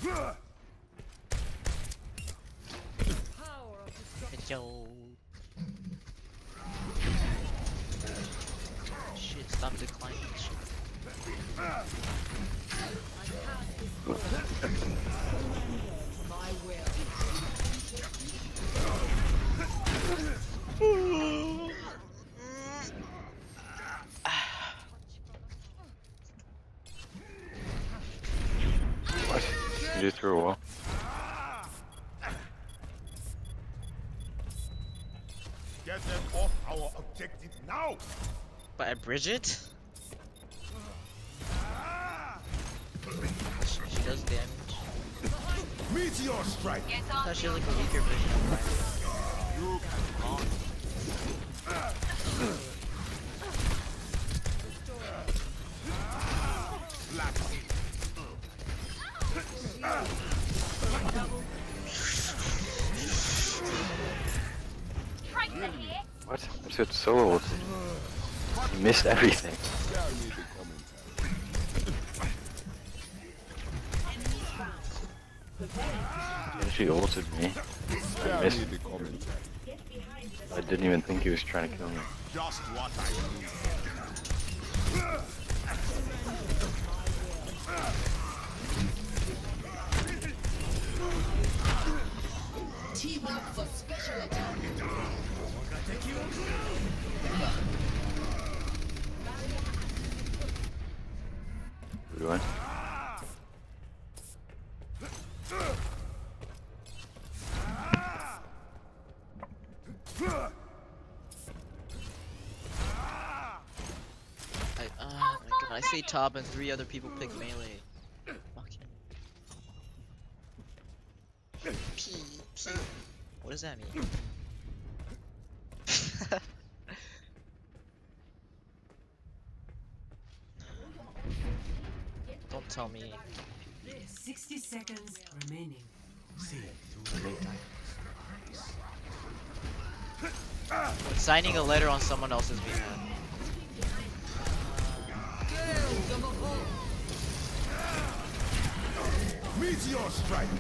Yo. Shit, stop declining. What? You just threw a wall? Get them off our objective now! By Bridget? She does damage. Meteor strike! I thought she was like a weaker version of Fire. You What? I said solo. You missed everything. And she ulted me. I missed. I didn't even think he was trying to kill me. just what I need. Teamwork for special attack. We're doing? I say top and 3 other people pick melee. Fucking. P. What does that mean? Don't tell me. 60 seconds remaining. Signing a letter on someone else's behalf. Meteor strike!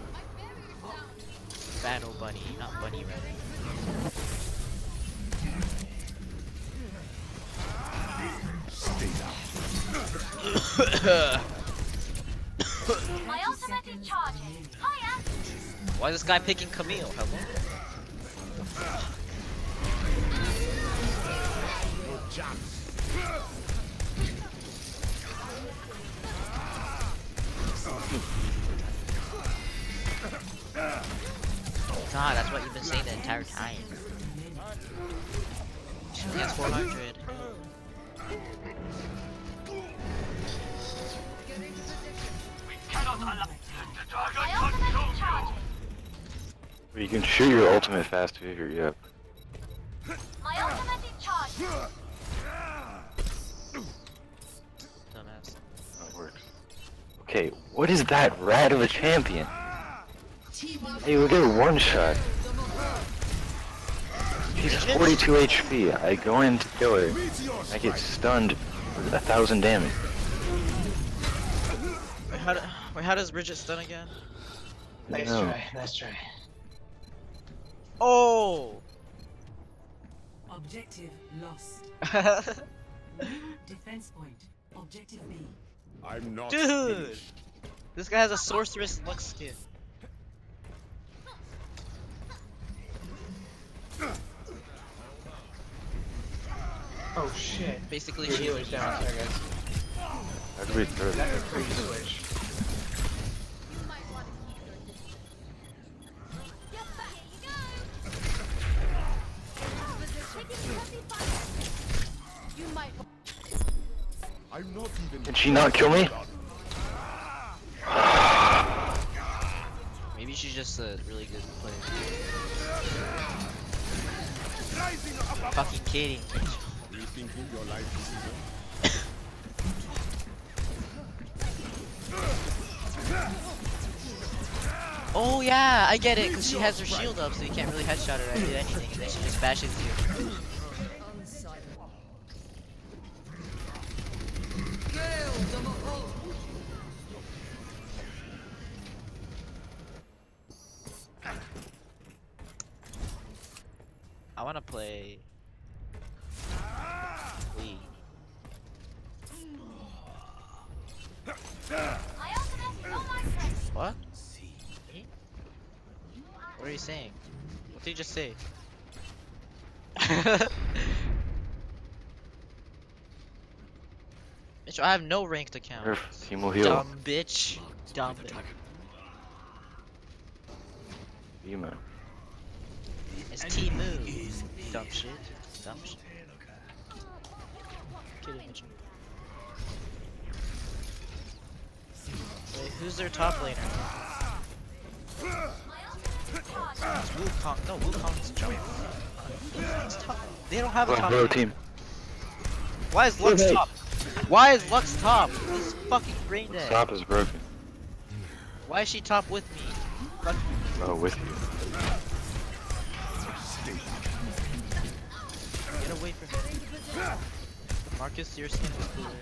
Battle bunny, not bunny red. Stay down. My ultimate is charging. Hiya! Why is this guy picking Camille? Hello? Good job. God, that's what you've been saying the entire time. She only has 400. My ultimate is charging. You can shoot your ultimate faster if you're up. My ultimate is charging. Dumbass. That works. Okay, what is that rat of a champion? Hey, we get one shot. She's 42 HP. I go in to kill her. I get stunned for 1,000 damage. Wait, how does Bridget stun again? Nice No. try, nice try. Oh! Objective lost. Defense point. Objective B. I'm not Dude! finished. This guy has a sorceress Lux skin. Oh shit. Basically, Your she healer's down. Sorry guys. How do we throw That's a that? free switch. You might want to keep your distance. Yes, here you go. You might. I'm not even. Did she not kill me? Maybe she's just a really good player. Rising above. Fucking kidding. Rethinking your life decision. Oh yeah, I get it, because she has her shield up, so you can't really headshot her or do anything, and then she just bashes you. I wanna play. Lee. What? Me? What are you saying? What did you just say? Bitch, I have no ranked account. Nerf, Teemo heal. Dumb bitch. Dumb bitch. Teemo. It's Teemu. Dumb shit. Dumb shit. Kidding, bitch. Wait, who's their top laner? It's Wukong. No, Wukong's jumping. Wukong's top. They don't have a top Bro, laner. team. Why is Lux top? Why is Lux top? He's fucking brain dead. Stop is broken. Why is she top with me? Fuck you. Oh, with you. Get away from me. Marcus, your skin is cooler.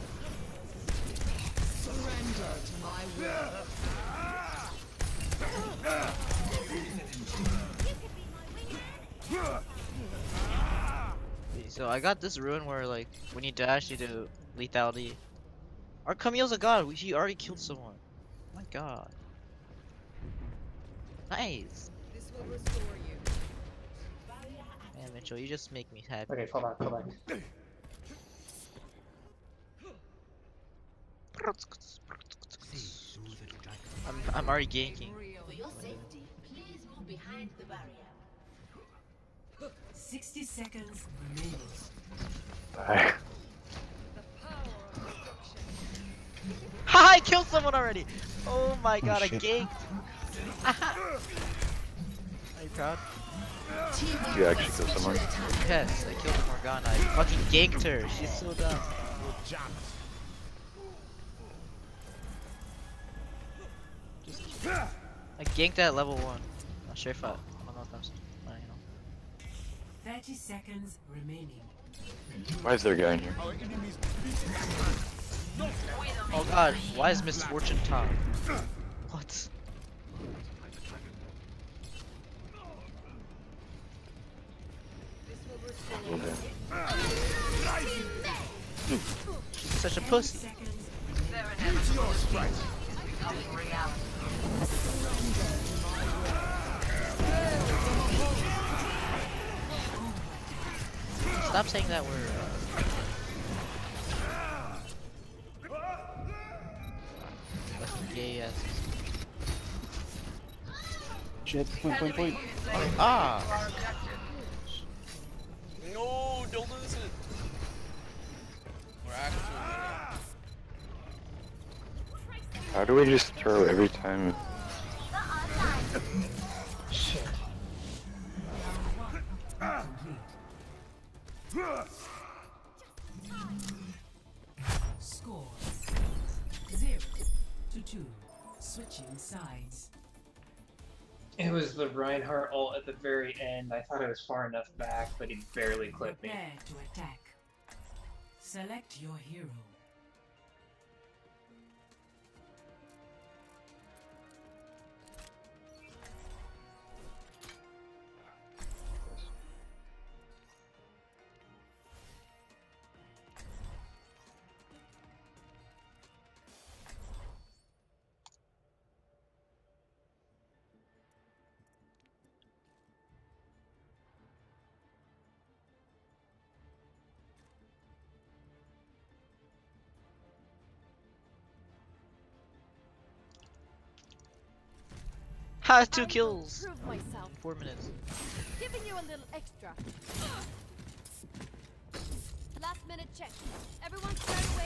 So I got this rune where like when you dash you do lethality. Our Camille's a god. He already killed someone. Oh my god. Nice. This will restore you. Man, Mitchell, you just make me happy. Okay, fall back. I'm already ganking. For your safety, please move behind the barrier. 60 seconds remaining. Bye. Ha! I killed someone already. Oh my god, I shit. ganked. Are you proud? You actually killed someone. Yes, I killed Morgana. I fucking ganked her. She's so dumb. I ganked at level 1. Not sure if I don't know if I'm you know. 30 seconds remaining. Why is there a guy in here? Oh god, why is Miss Fortune top? What? She's such a pussy. Stop saying that word. Gay ass. Jet, point. Ah! No, don't lose it. We're actually How do we just throw every time? Shit. Score 0-2. Switching sides. It was the Reinhardt ult at the very end. I thought it was far enough back, but he barely clipped me. Prepare to attack. Select your hero. Ha! 2 kills! Prove myself. 4 minutes. Giving you a little extra. Last minute check. Everyone squared away.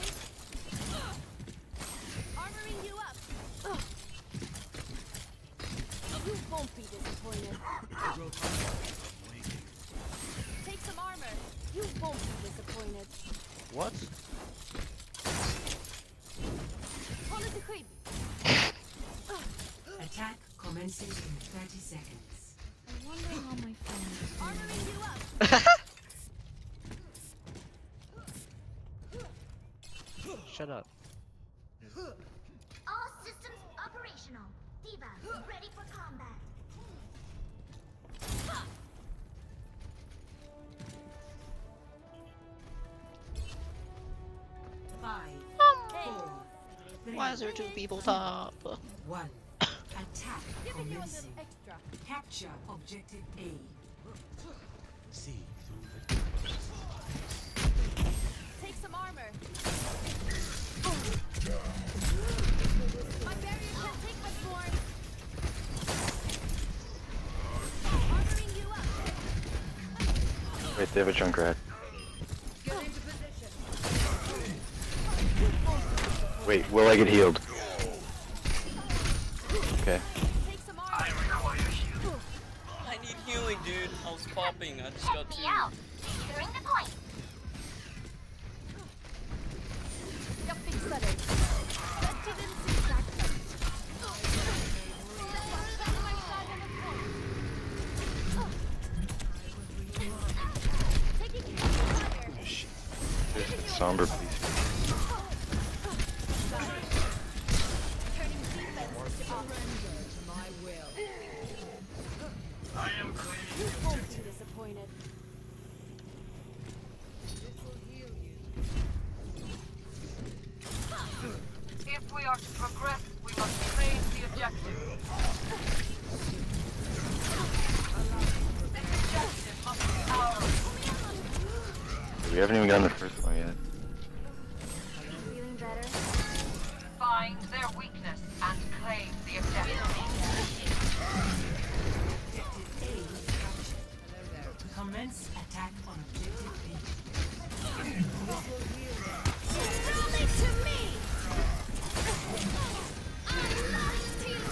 Armoring you up. You won't be disappointed. Take some armor. You won't be disappointed. What? Call it a creep. Attack commencing in 30 seconds. I wonder how my friend is armoring you up. Shut up. All systems operational. Diva, ready for combat. Why is there two people top? One. Attack Giving you a little commencing. extra. Capture objective A. See Take some armor. My barrier can't take much more. Armoring you up. Wait, they have a Junkrat. Get into position. Wait, will I get healed? Okay. Take some armor. I need healing, dude. I was popping. I just got two. Securing the point. Jumping sudden. Vested in zigzag. Taking fire. There's Somber, please. Turning defense to offense. You won't be disappointed. If we are to progress, we must claim the objective. This objective must be ours. We haven't even gotten the first one yet. Feeling better? Find their weakness and claim the objective. Commence attack on objective B. Rally to me! I'm lost to you!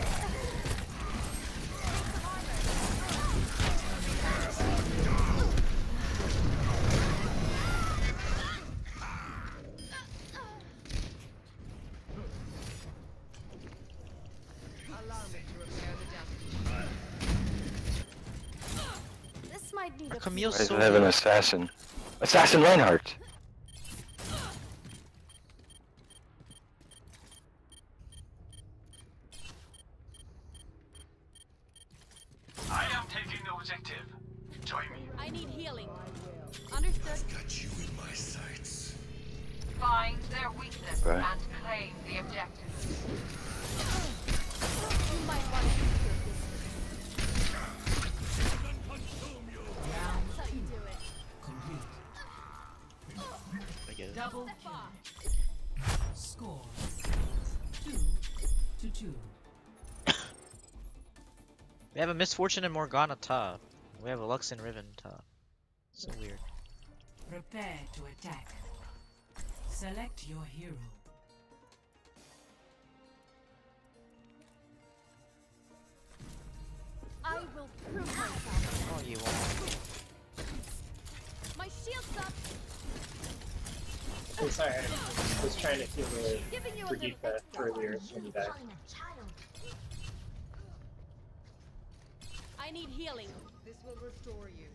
This might need a Camille's Why does so it have an good. assassin? Assassin Reinhardt! I am taking the objective. Join me. I need healing. Understood. Got you in my sights. Find their weakness Right. and claim the objective. You might want to keep your distance. That's how you do it. Complete. I get it. Double Step off. score. 2-2. We have a Misfortune and Morgana top. We have a Lux and Riven top. So weird. Prepare to attack. Select your hero. I will prove myself. Oh, you won't. My shield's up. I'm sorry, I was trying to heal Giving you a little Brigitte extra. earlier when you died. I need healing. This will restore you.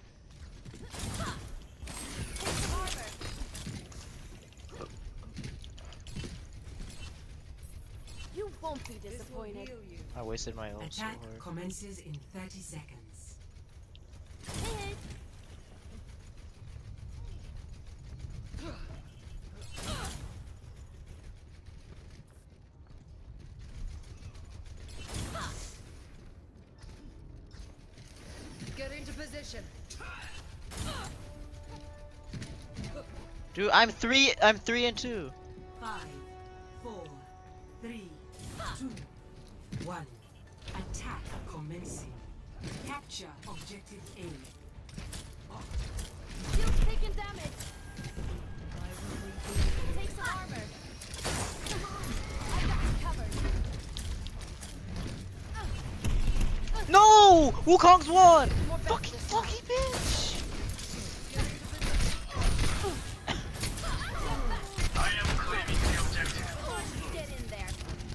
Take some armor. You won't be This will disappointed. heal you. I wasted my ult so Attack hard. commences in 30 seconds. Hit. Get into position. Dude, I'm 3 and 2. 5, 4, 3, 2, 1. Attack commencing. Capture objective A. Shield's taking damage. Take some armor. I got you covered. No! Wukong's won! Fucking bitch! I am claiming the objective. Get in there.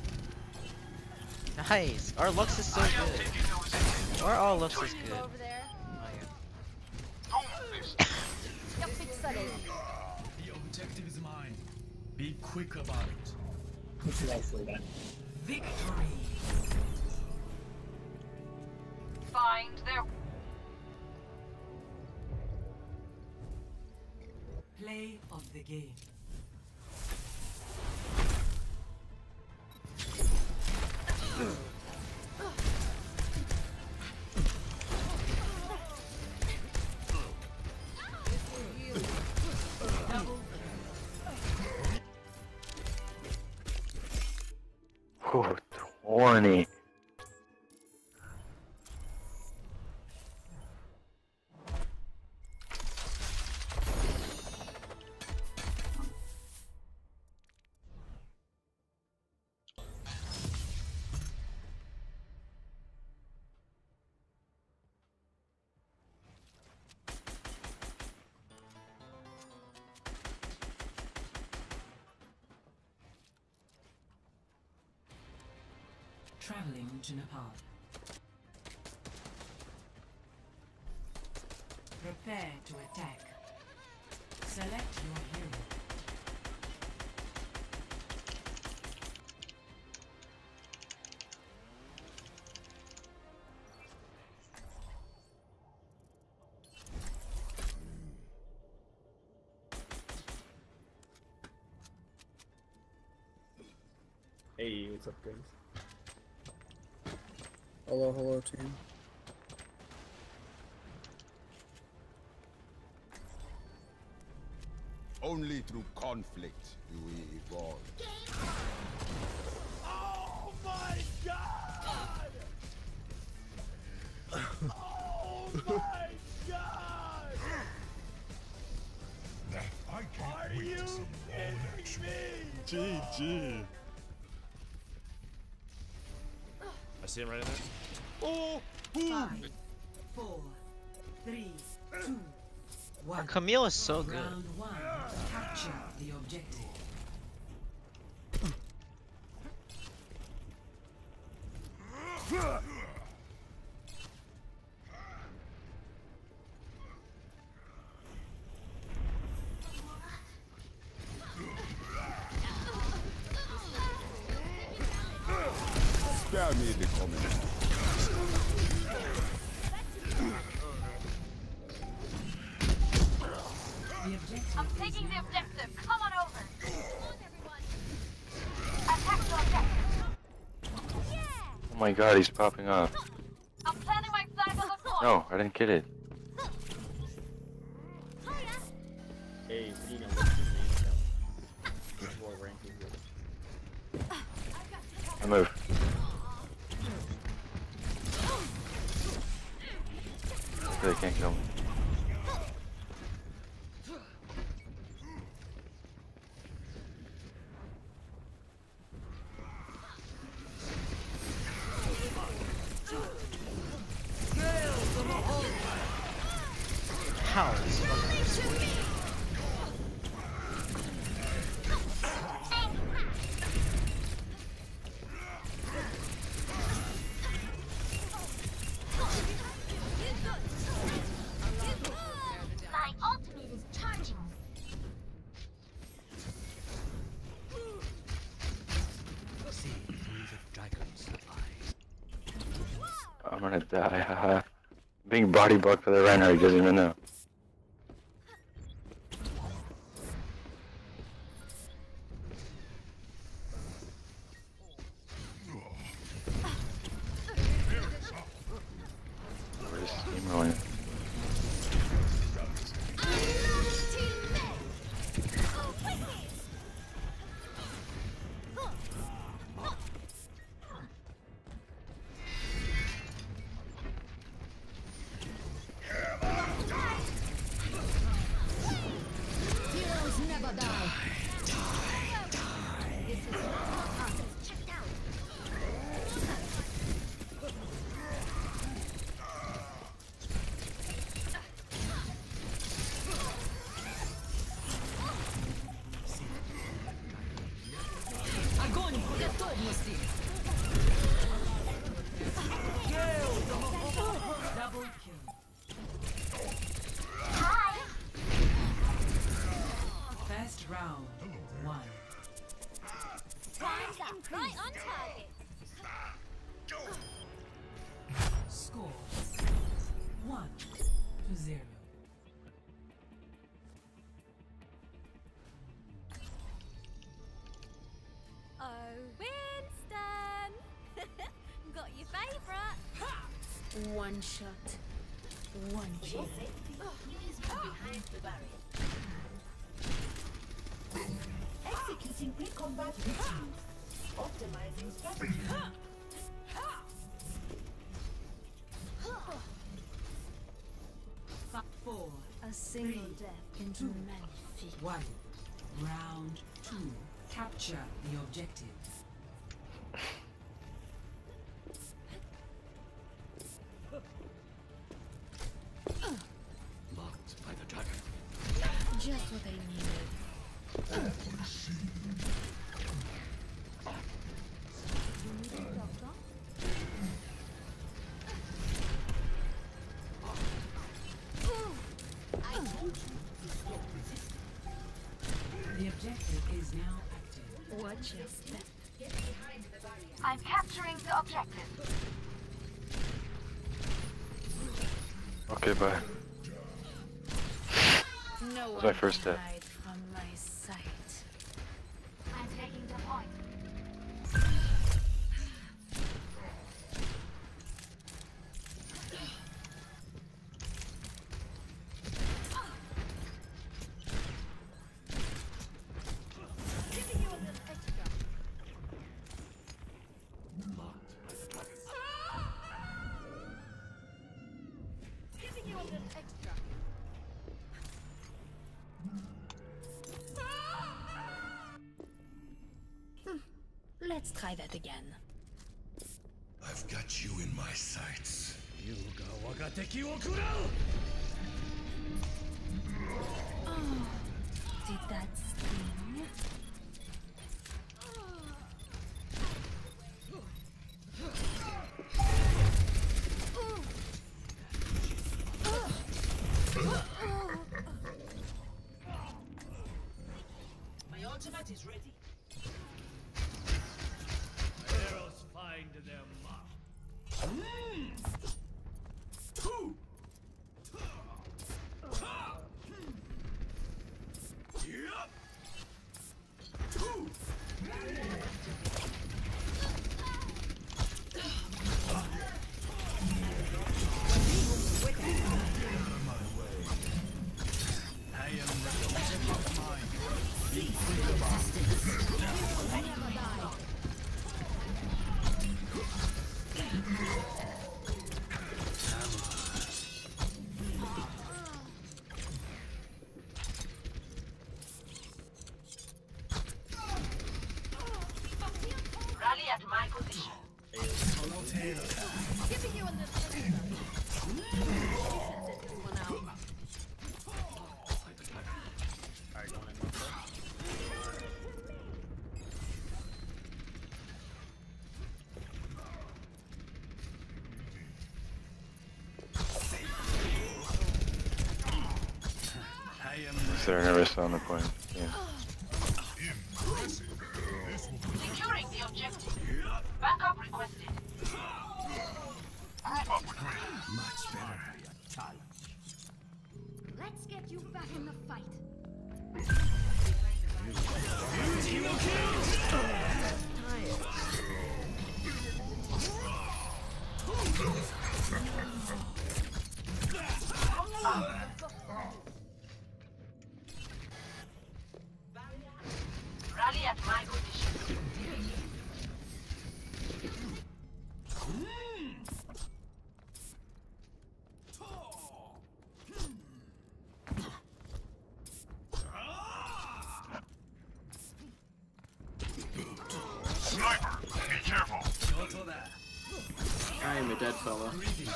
Nice. Our Lux is so I am good. taking the objective. Our all Lux is Go good. over there. Oh, Jumping sudden. The objective is mine. Be quick about it. It's nicely done. Victory. Find their play of the game. Oh, 20. Traveling to Nepal. Prepare to attack. Select your hero. Hey, what's up, guys? Hello, hello, team. Only through conflict do we evolve. Oh my god! Oh my god! I can't Are wait you to see your own action. kidding me? GG. I see him right in there. Oh, 5, 4, 3, 2, 1. Our Camille is so good. Round 1. Capture the objective. Spare me the comment. I'm taking the objective. Come on over. Come on, everyone. Attack the objective. Yeah. Oh my god, he's popping off. I'm planting my flag on the floor. No, I didn't get it. Hey, Cena, what's your main account? Which boy rank is it? I move. They can't kill me. How? This fucking sweet. My ultimate is charging. I'm gonna die, haha. Being body blocked by the Reinhardt, he doesn't even know. We're just steamrolling. Heroes never die. Checked out. Огонь! Готовности! Double kill. Hi. First round. 1. Time's up. Right on target. Score 1-0. Oh, Winston! Got your favourite. One shot. One kill. Please move behind the barrier. Executing pre-combat routines. Optimizing strategy. Four. A single death into many feet. 1. Round 2. Capture the objective. Locked by the dragon. Just what I needed. You need a doctor? The objective is now active. Watch your step. Get behind the barrier. I'm capturing the objective. Okay, bye. No That was one my first can step. hide from my sight. I'm taking the point. Giving you a little extra. Locked by the dragon. Giving you a little extra. Let's try that again. I've got you in my sights. Yuga wagateki wo kurau! Oh, did that sting? My ultimate is ready. Arrows find their mark. I am the mind. Never die. Rally at my position. Giving you a little extra. Set this one out. Alright, going in one first. I am So I never saw the point. Yeah. Securing the objective. Backup requested. much better. Let's get you back in the fight. Rally at my position. Sniper, be careful. I am a dead fella.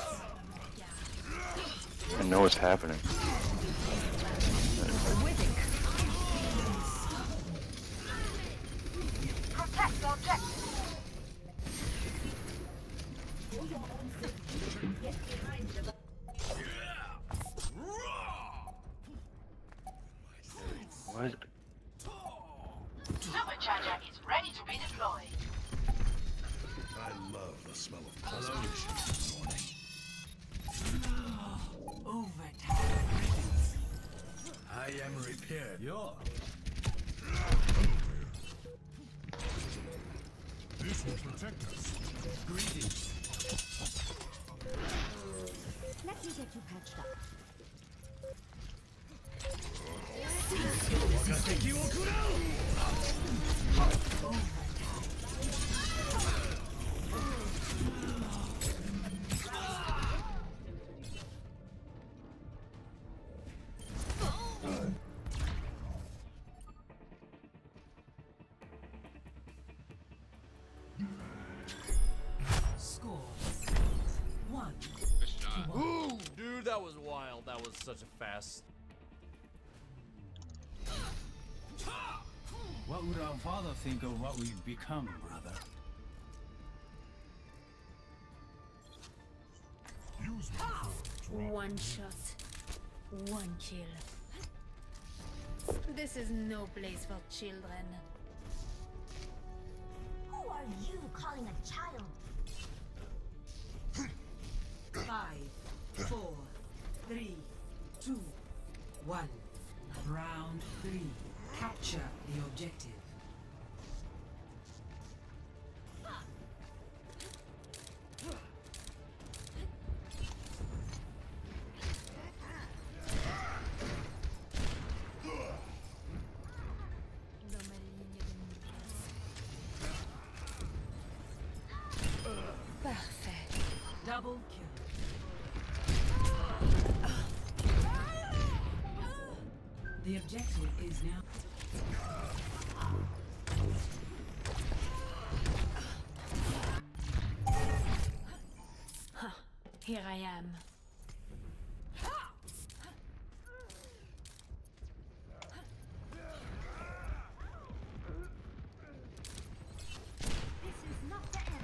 I know what's happening. Protect the objective. What? Supercharger is ready to be deployed. I love the smell of pollution this morning. Overtime. I am repaired. You're. This will protect us. Greetings. Let me get you patched up. Wagateki wo kurau! That was wild. That was such a fast. What would our father think of what we've become, brother? One shot, one kill. This is no place for children. Who are you calling a child? 5, 4, 3, 2, 1. Round 3. Capture the objective. Parfait. Double kill. The objective is now. Here I am. This is not the end.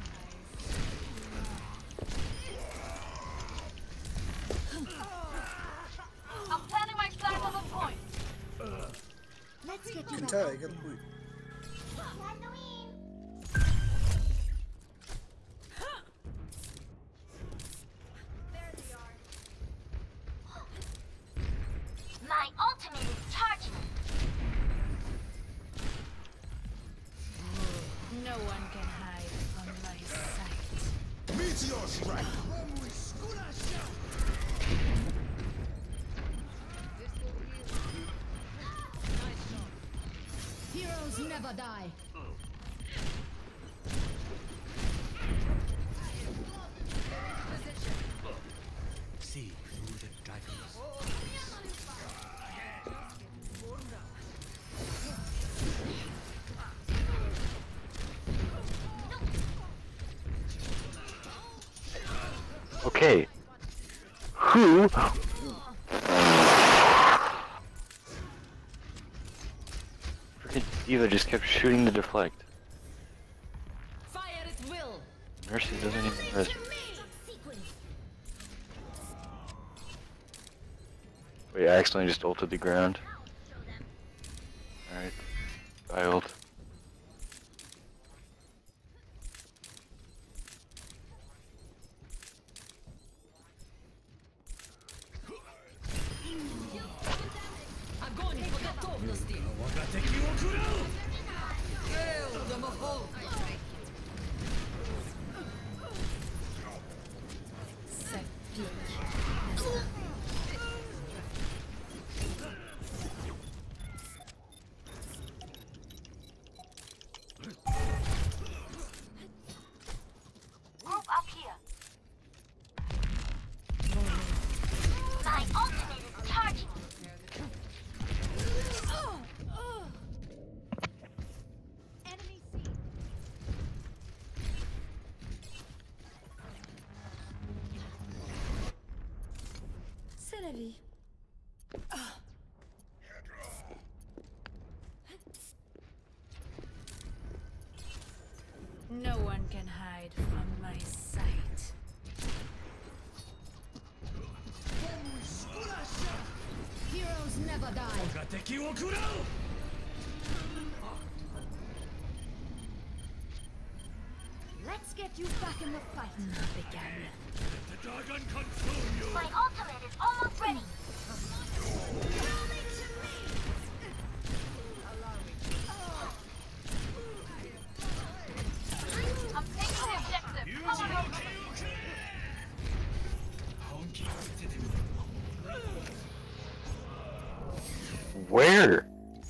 I'm planting my flag on the point. Let's get you. Kentai, I got a point. My ultimate is charging. No one can hide from my sight. Meteor strike. Heroes never die. See through the dragons. Okay. Who? Freaking Diva just kept shooting the deflect. Fire at will. Mercy doesn't even miss. Wait, I accidentally just ulted the ground. Alright. I ult. Огонь по готовности. Kill the Mahal. Group up here. My ultimate is charging. Enemy seen. C'est la vie. No one can hide from my sight. Heroes never die. Let's get you back in the fight. Not again. My ultimate is almost ready. I'm taking the objective. Come on over. Where?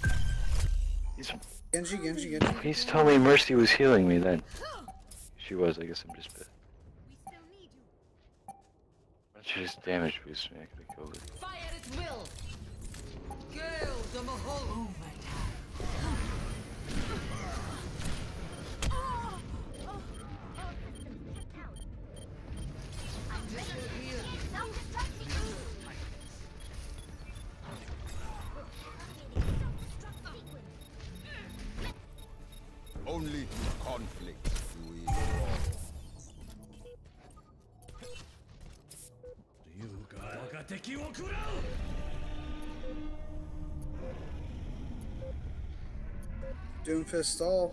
Genji. Please tell me Mercy was healing me then. She was, I guess I'm just bit. Why don't you just damage boost me? I could've killed it. Fire at will. Kill the Mahal. I'm ready. Self-destructing. conflict to evolve. Doomfist stall.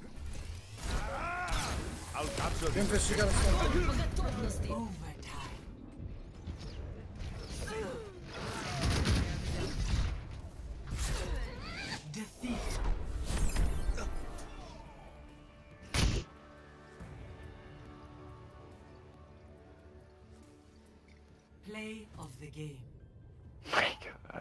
I'll capture this. Doomfist, you gotta stall. Defeat. Play of the game. My God.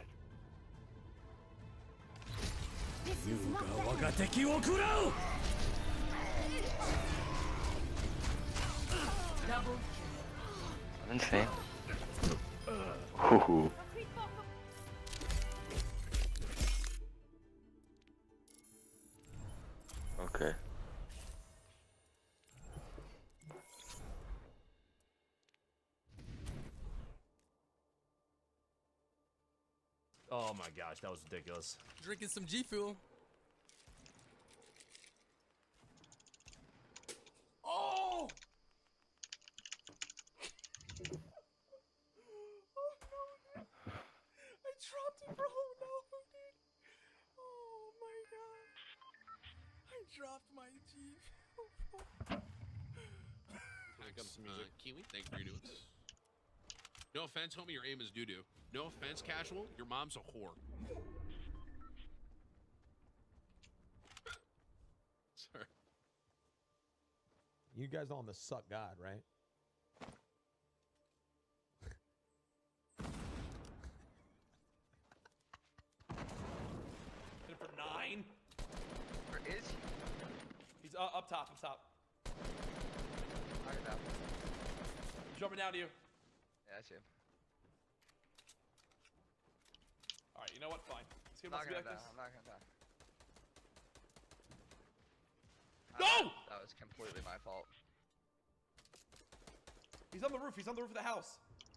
Double Insane. Ooh. Okay. Oh my gosh, that was ridiculous. Drinking some G Fuel. Oh! I dropped it, bro. No, dude. Oh my god. I dropped my G Fuel. Kiwi, thank you for your nudes. No offense, homie, your aim is doo-doo. No offense, Casual, your mom's a whore. Sorry. You guys on the suck god, right? Hit him for 9. Where is he? He's up top, up top. He's jumping down to you. Yeah, I see him. Alright, you know what? Fine. See I'm what not wants to be gonna like die. this? I'm not gonna die. No! That was completely my fault. He's on the roof. He's on the roof of the house.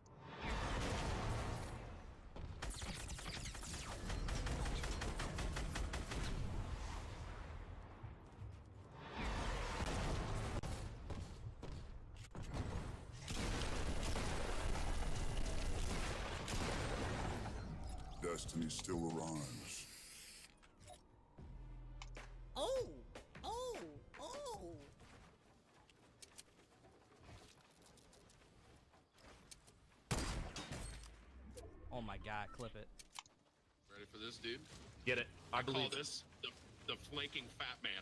Destiny still arrives. Oh! Oh! Oh! Oh my god, clip it. Ready for this, dude? Get it. I call believe. this the flanking fat man.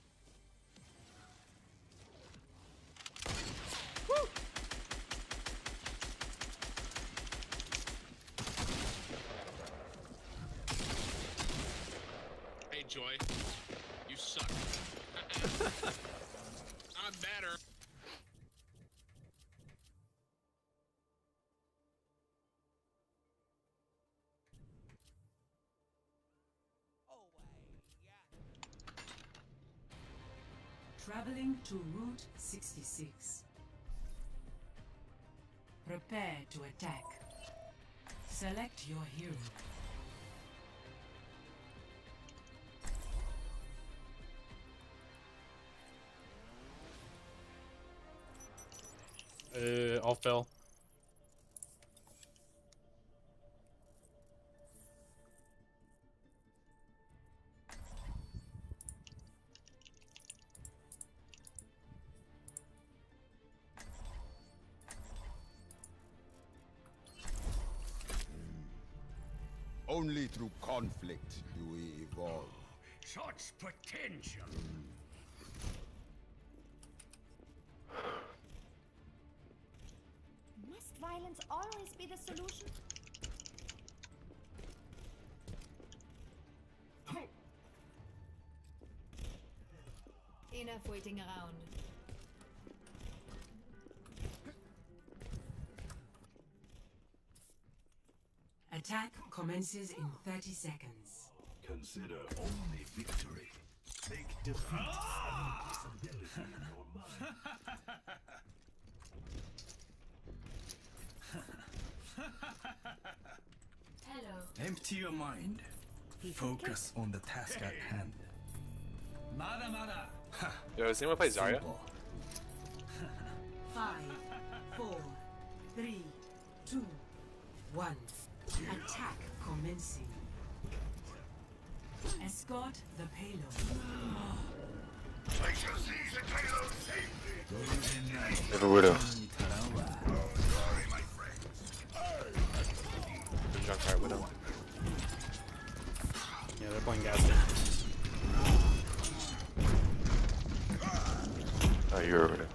Woo! Hey, Joy. You suck. I'm better. Traveling to Route 66. Prepare to attack. Select your hero. I'll fail. Only through conflict do we evolve. Such potential. Must violence always be the solution? Enough waiting around. Attack commences in 30 seconds. Consider only victory. Make defeat an impossibility in your mind. Hello. Empty your mind. Focus on the task at hand. Mada mada. Yo, does anyone play Zarya? 5, 4, 3, 2, 1. Attack commencing. Escort the payload. They have a widow. Junkrat widow. Yeah, they're playing Gaster. Oh, you're a widow.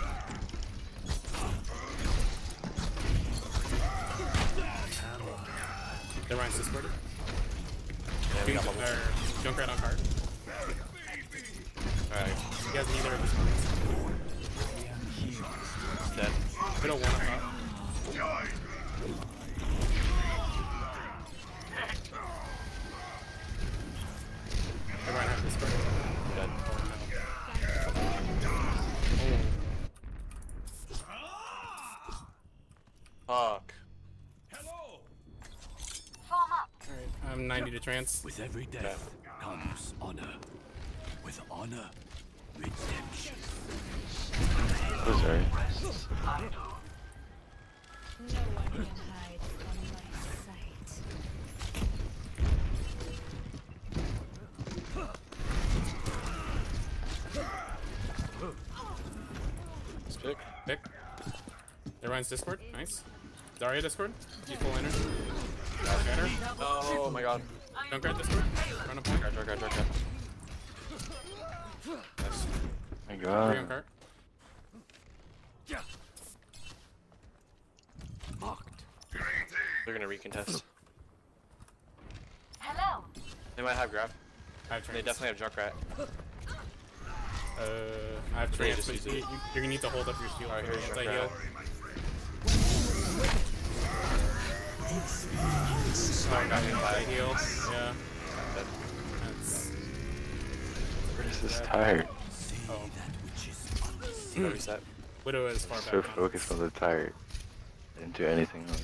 They're Ryan's discorded. Yeah, we got bubbles. Junkrat on card. Alright. He has neither of his points. Dead. Middle one up. They Ryan has discorded. Dead. Fuck. Form up. Alright, I'm 90 to trance. With every death comes honor. With honor, redemption. Oh, sorry. No one can hide from my sight. Pick. Pick. They're Ryan's Discord. Nice. Zarya Discord. He's full energy. Shatter. Oh my god. Junkrat Discord. Run a point. Junkrat. Nice. My Three god. on cart. Mocked. They're gonna recontest. Hello. They might have grab. I have They trance. definitely have Junkrat. I have They trance, just but use you're gonna need to hold up your shield. Alright, here's Anti-heal. Junkrat. Oh, I got anti-heal. Yeah. That's... Chris is tired. Oh. Reset. Widow is far back. So focused on the tired. Didn't do anything else.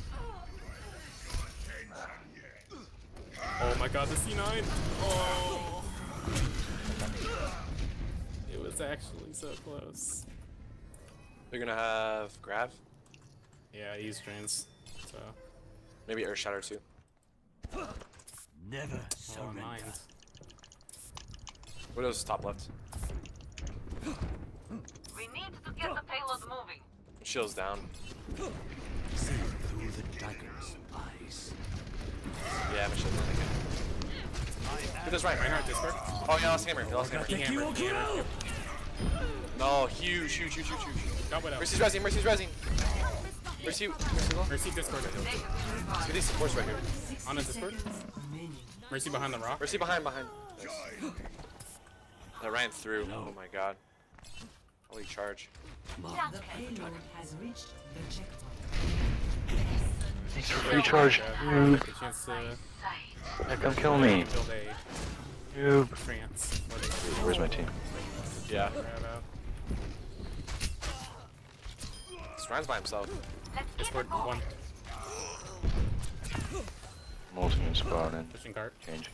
Oh my god, the C9! Oh! It was actually so close. They're gonna have grab. Yeah, he's trans. So. Maybe Earth Shatter too. Never Oh, surrender. mind. Widow's top left. We need to get the payload moving. Shield's down. See through the dagger's eyes. Yeah, but shield's down again. Who does right? Reinhardt Discord. Oh, he lost hammer. He lost hammer. He hammered. He hammered. No, huge. Got Widow. Mercy's resing. Mercy low. Mercy Discord. Let's get these supports right here. On his Discord. Mercy behind the rock. Mercy behind. Nice. That ran through. Oh my god. Holy charge. The payload has reached the checkpoint. Thanks for recharge. Noob. Get a chance to Yeah, come kill me. build a Noob. trance. Where's my team? Yeah. Grab out. This Ryan's by himself. Discord 1. I'm ultimate squad and Pushing cart. changing.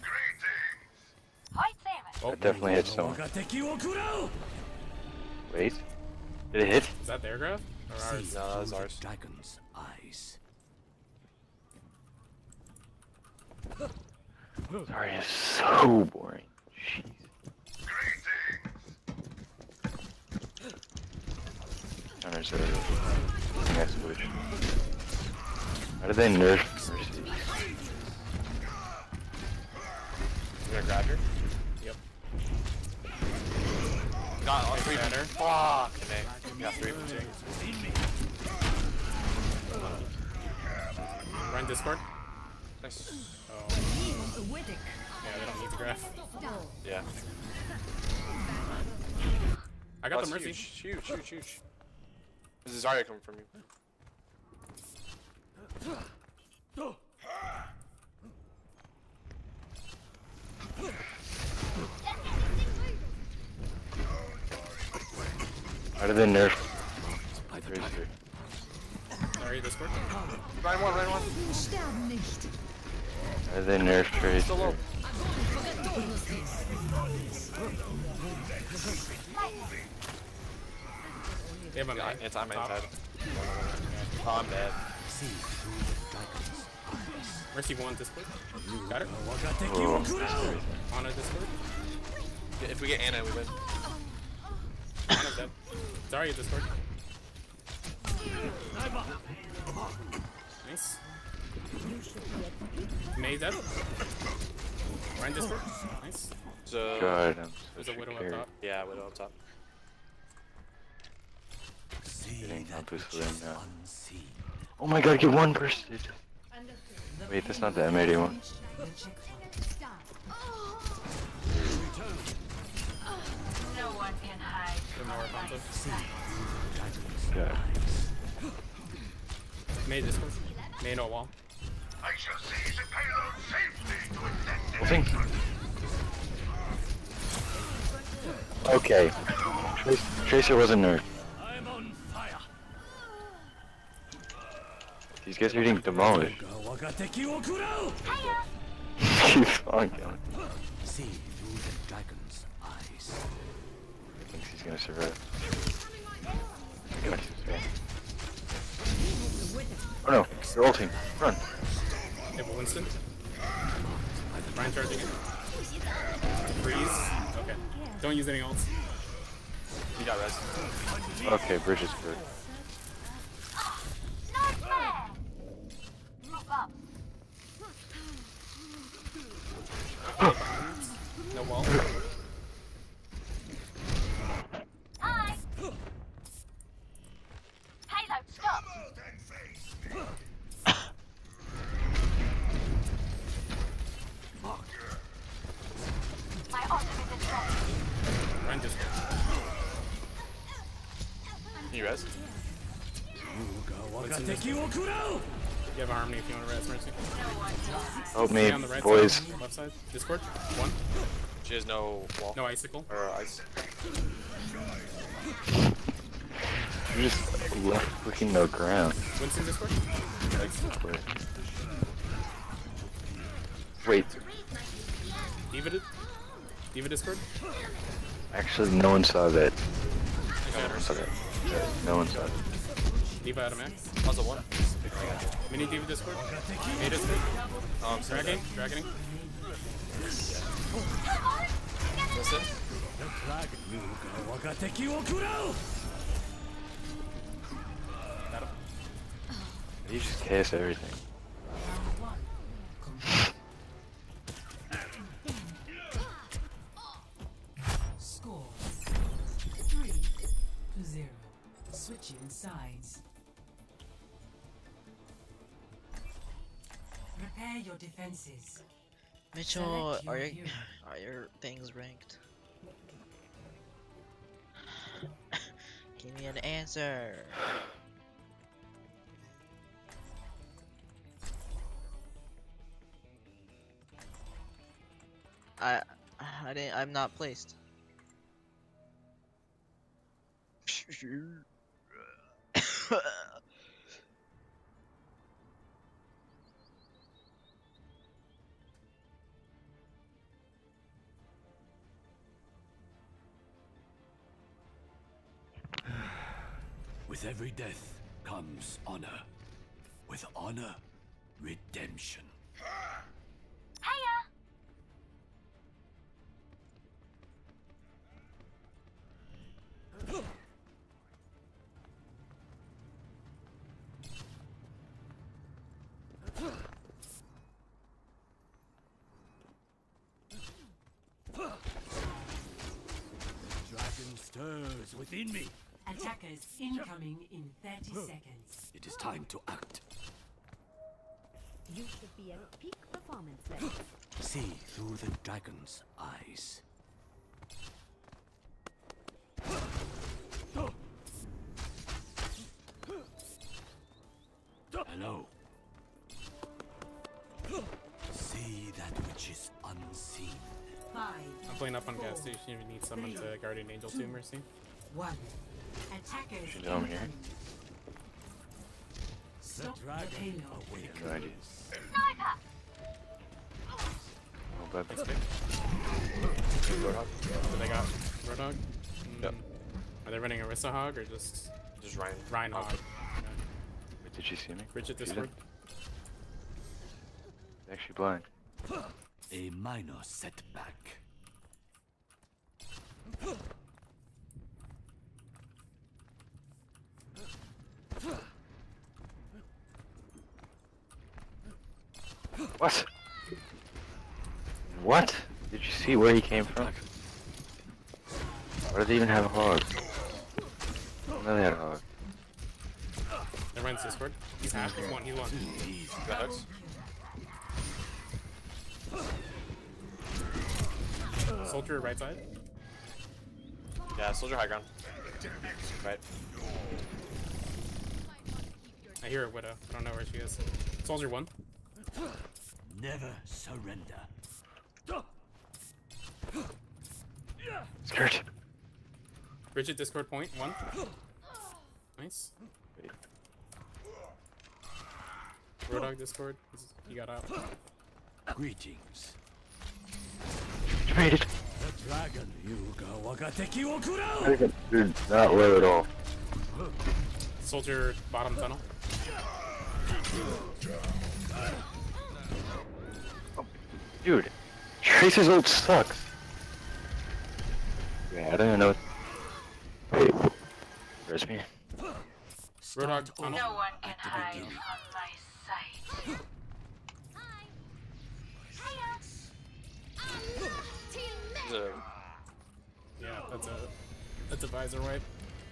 Oh, That definitely hit someone. Wait. Did it hit? is that their graph? Or ours? No, that was ours. Dragon's eyes. Sorry, it's so boring. Jeez. Counters are next switch. How did they nerf Mercy? You gonna grab her? Yep. Got all three Better. Fuck. Okay. Got three from two. Run Discord. Nice. Oh. Yeah, they don't need the graph. Yeah. I got Oh, the it's Mercy. Huge. This is Zarya coming from you. How did they nerf? Sorry, Discord. Ryan one. How did they nerf Tracer? Still low. They have a Yeah, man. it's I'm Top. inside. Oh, I'm dead. Mercy 1 Discord. Got it? Oh. On a Discord. If we get Anna, we win. Ana's dead. Zarya Discord. Nice. May dead. Ryan Discord. Nice. So, God, I'm There's such a a Widow up carrot. top. yeah, Widow up top. Getting help with them now. Oh my god, get one burst. Wait, that's not the M80 one. No one can hide. They're more offensive. God. May Discord. May no wall. I shall seize the payload safely to its Well, thank Okay. Tracer wasn't nerfed. I'm on fire. These guys are getting demolished. Keep on going. See through the dragon's eyes. He thinks he's gonna survive. God, he's fast. Oh no, they're ulting. Run. They have Winston. Ryan charging it. Freeze. Okay. Don't use any ults. You got res. Okay, bridge is good. Not fair! Move up. No wall. Hi! Payload, stop! My ultimate is ready. Ryan Discord. Can you res? Winston Discord. You have a Harmony if you want to res, Mercy. Help me, Stay on the right boys. side, left side. Discord. 1. She has no wall. No icicle. Or ice. You're just left clicking the ground. Winston Discord. Wait, Diva did. Diva Discord. actually no one saw that. I got her. Okay. Yeah, no one saw it. Diva out of max. How's the one? Mini Diva Discord. May Discord. Dragging. Dragging. Listen. Got him. You just cast everything. Score 3-0. Switching sides. Prepare your defenses. Mitchell, Select your are your hero. are your things ranked? Give me an answer. I'm not placed. With every death comes honor. With honor, redemption. Hiya! Dragon stirs within me. Attackers incoming in 30 seconds. It is time to act. You should be at peak performance level. See through the dragon's eyes. Hello. See that which is unseen. 5, I'm playing up on gas station if you need someone to Guardian Angel too, Mercy. 1. Attackers You know I'm here. incoming. Stop the payload. No idea. Sniper! Oh bye. Thanks, babe. Roadhog. So they got Roadhog? Yep. Are they running Orisa Hog or just Ryan. Ryan Hog? Wait, did she see me? Bridget She Discord? did. Actually blind. A minor setback. What? What? Did you see where he came from? Why did they even have a hog? No, they had a hog. They're running Discord. He's half. He's one. He's one. Got hooks. Soldier right side. Yeah, soldier high ground. Right. I hear a Widow. I don't know where she is. Soldier one. Never surrender. Scared. Bridget Discord point one. Nice. Roadhog Discord. He got out. Greetings. You made it. The dragon Yuga Wagateki wo I kurau. did not well at all. Soldier bottom tunnel. Dude, Tracer's ult sucks. Yeah, I don't even know. Wait, where's me? Roadhog tunnel. No one can hide from my sight. Yeah, that's a visor wipe.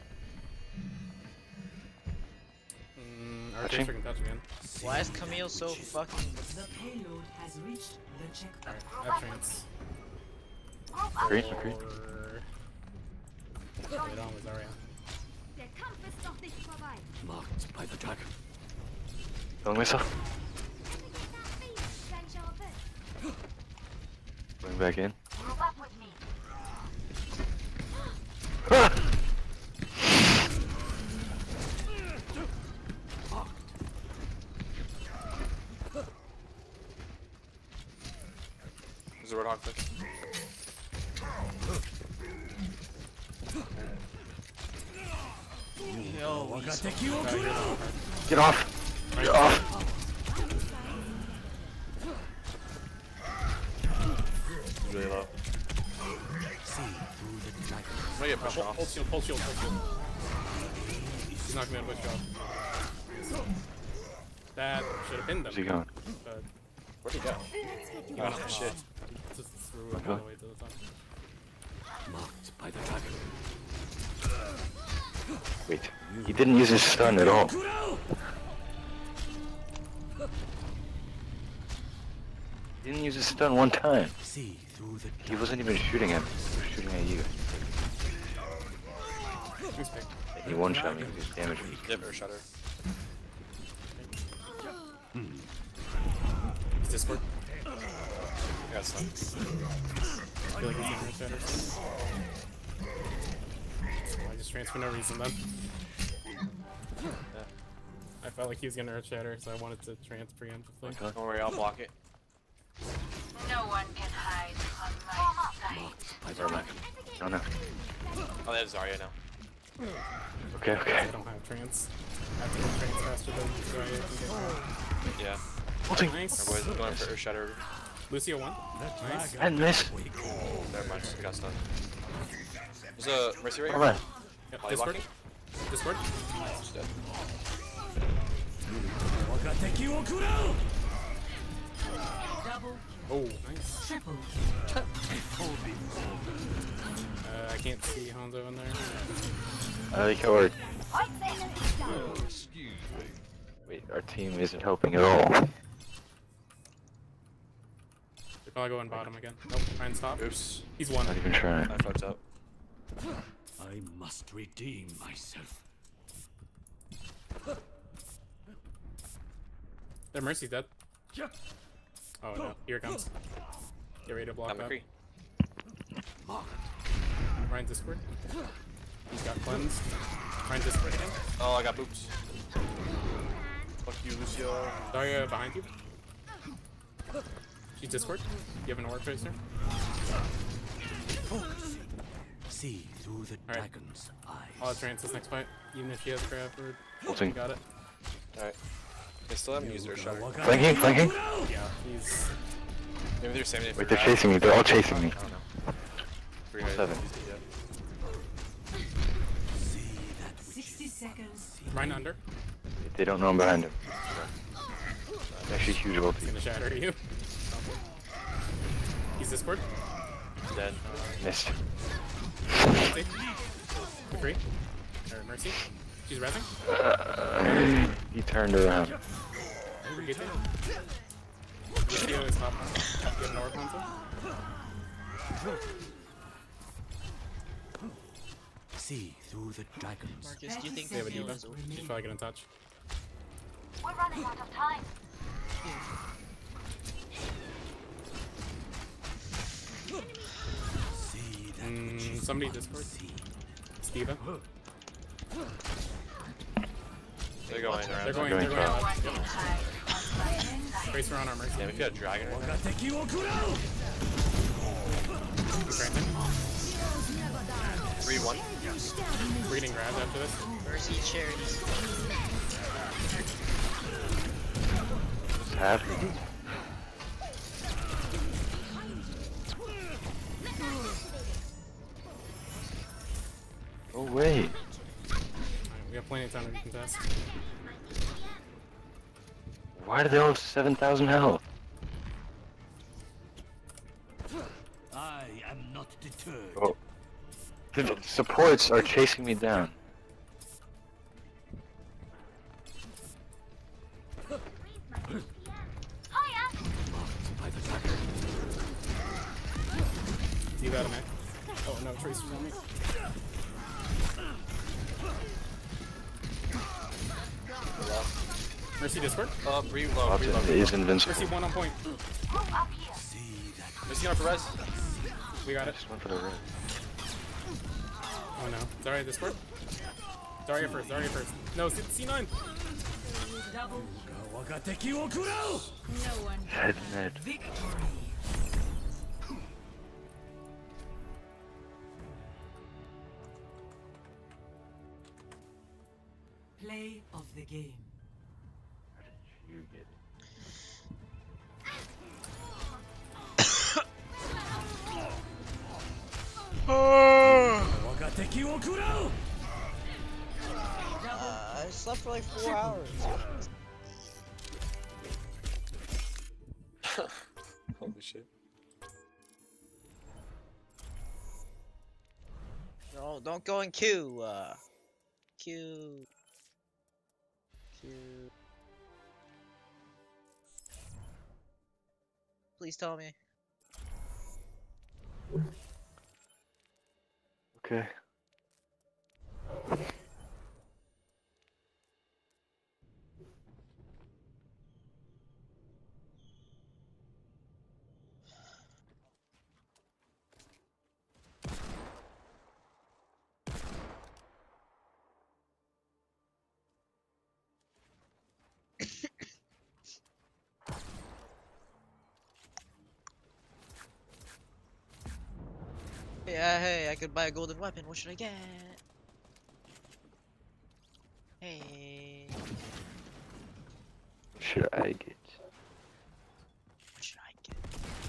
Our Tracer can touch again. Why is Camille so fucking... The payload has reached the checkpoint. I have Trance. Agree, agree. Get on with Zarya. Der Kampf ist noch nicht vorbei. Marked by the dragon. Killing myself. Going back in. Move up with me. Ah! There's a Roadhog fish. Yo, Get off! Get off! Really low. I'm gonna get pushed off. Hold shield, hold shield, hold shield. He's not gonna push off. That should have pinned them. Where's he going? But Where'd he go? he went Oh, up shit. Just threw it all the way to the top. Marked by the dragon. Wait, he didn't use his stun at all. He didn't use his stun one time. See through the He wasn't even shooting at me. He was shooting at you. He one-shot me with his damage. Dip or shutter. He's Discord. I got stunned. I feel like he's getting red shatter. I just transfer no reason then. I felt like he was gonna earth shatter, so I wanted to trans preemptively. Don't worry, I'll block it. No one can hide from my sight. Never mind. No, no. Oh, they have Zarya now. Okay, okay. I don't have trans. I have to get trans faster than Zarya can get. Yeah. Ulting. Nice. Our boys are going for Earth Shatter. Lucio won. Nice. And miss. Never mind, we got stunned. There's a Mercy right here. Alright. Yep, Volley Discord. blocking. Discord. She's dead. Wagateki wo kurau. Double, Oh, nice. triple. I can't see Hanzo in there. I coward. Wait, our team isn't helping at all. They're probably going bottom again. Nope, try and stop. Oops. He's one. Not even trying. I fucked up. I must redeem myself. Their Mercy's dead. Oh no, here it comes. Get ready to block Got that. McCree. Ryan Discord. He's got cleansed. Ryan Discord again. Oh, I got boops. Fuck you, Lucio. Zarya behind you. She's Discord. You have an orb tracer? See through the dragon's eyes. I'll trance this next fight, even if she has craft word. Ulting. Got it. Alright. They still haven't used their shutter. Flanking, flanking. Yeah, he's. Maybe they're saving it for Wait, they're grab. chasing me. They're all chasing me. I don't know. 7. 60 seconds. Ryan under. They don't know I'm behind him. It's actually huge He's ulti. gonna shatter you. He's Discord. Dead. Missed. Ulti. Free. Or Mercy. She's rezzing. He turned around. Forget it. Lucio is top. You have an orb console? See through the dragon's Marcus, do you think We have a they diva. feel She's probably gonna touch. We're running out of time. Somebody Discord. Steven. They're going around. They're going out. Tracer on our Mercy. Damn, if you had a dragon right now. He's granting. 3-1. We're getting grabbed after this. Mercy charities. What's happening? Oh wait. We have plenty of time to contest. Why do they all have 7,000 health? I am not deterred. Oh. The supports are chasing me down. You got him, man. Oh no, Tracer's on me. Mercy Discord. Reload. Optin is invincible. Mercy 1 on point. Mercy on for res. We got it. Just went for the red. Oh no. Zarya Discord. Zarya first. Zarya first. No, C9. Double. No one. Head net. Play of the game. You get it. I slept for like 4 hours. Holy shit. No, don't go in Q. Q. Please tell me. Okay. Yeah, hey, I could buy a golden weapon. What should I get? Hey. What should I get? What should I get?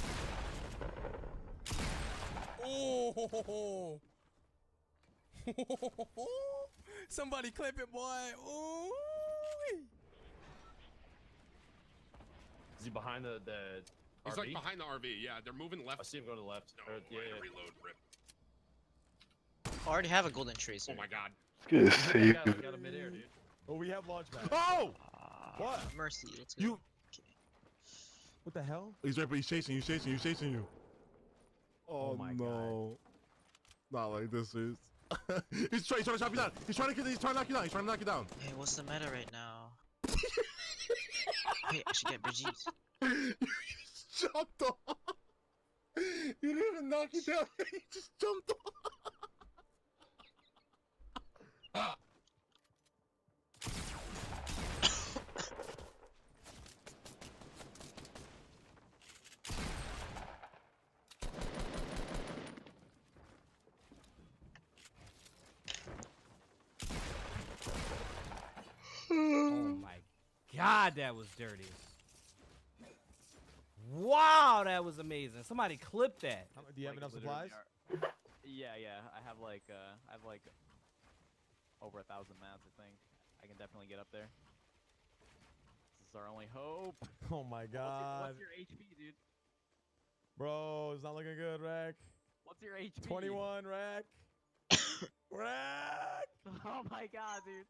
Oh. Somebody clip it, boy. Ooh. Is he behind the He's RV? like behind the RV. Yeah, they're moving left. I see him go to the left. No, Or, yeah, wait, yeah. reload. Rip. I already have a golden tracer. Oh my god. Good save. Got him midair, dude. Oh, we have launch pad. Oh! What? Mercy, let's go. You. What the hell? He's right, but he's chasing you, chasing you. Oh, my no. Not like this, is. he's trying to chop you down. He's trying to knock you down. He's trying to knock you down. Hey, what's the meta right now? Hey, I should get Brigitte. You just jumped off. You didn't even knock you down. You just jumped off. God, that was dirty. Wow, that was amazing. Somebody clip that. Do you have enough supplies? Yeah, I have like over 1,000 mats, I think. I can definitely get up there. This is our only hope. Oh my God. What's your HP, dude? Bro, it's not looking good, Rack. What's your HP? 21, Rack. Rack! Oh my God, dude.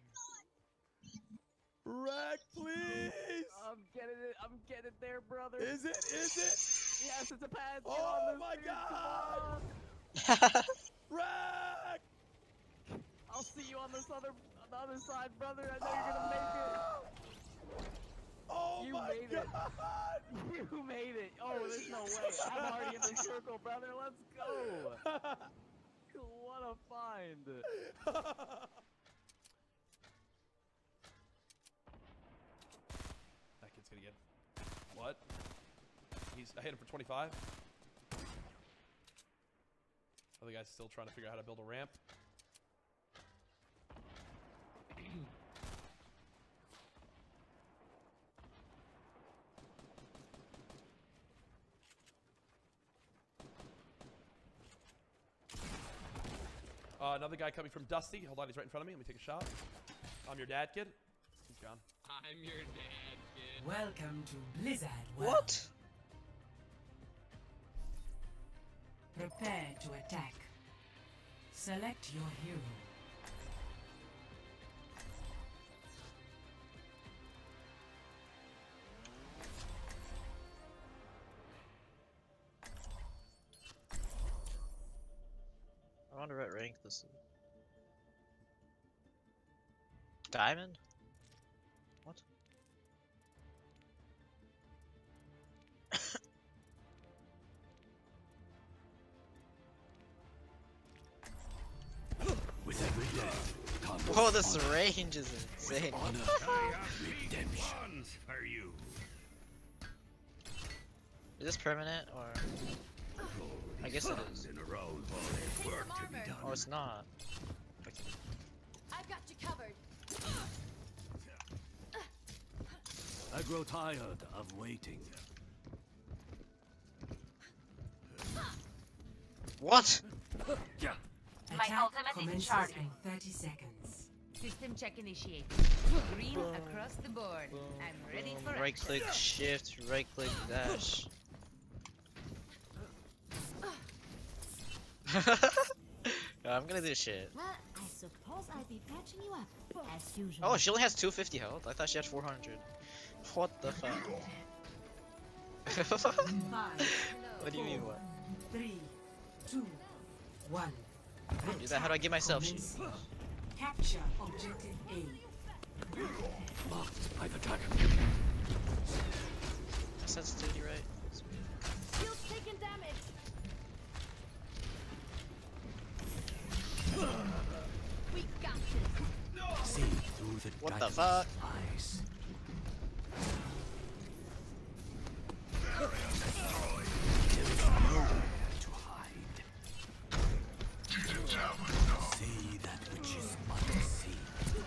Rack, please! I'm getting it there, brother. Is it? Yes, it's a pass. Oh my God! Rack! I'll see you on the other side, brother. I know you're gonna make it. Oh you my made God! It. You made it. Oh, there's no way. I'm already in the circle, brother. Let's go. What a find. That kid's gonna get what? I hit him for 25. Other guy's still trying to figure out how to build a ramp. Another guy coming from Dusty. Hold on, he's right in front of me. Let me take a shot. I'm your dad, kid. He's gone. I'm your dad, kid. Welcome to Blizzard World. What? Prepare to attack. Select your hero. I wonder what rank this is. Diamond? What? With every death comes Whoa, this honor. range is insane. Honor. Redemption for you. Is this permanent or? I guess it is. In a row, work to be done. Oh, it's not. I've got you covered. I grow tired of waiting. What? My ultimate is charging. 30 seconds. System check initiated. Green across the board. I'm ready for Right action. click, shift, right click, dash. I'm gonna do shit. Well, I suppose I'd be patching you up, as usual. Oh, she only has 250 health. I thought she had 400. What the fuck? What do you mean what? 3, 2, 1. Is that how do I get myself shit? Capture objective A. Blocked by the dragon. Sensitivity, right? Shield's taking damage. We got this. See through the What the dragon's fuck? eyes. There is nowhere to hide. See that which is unseen.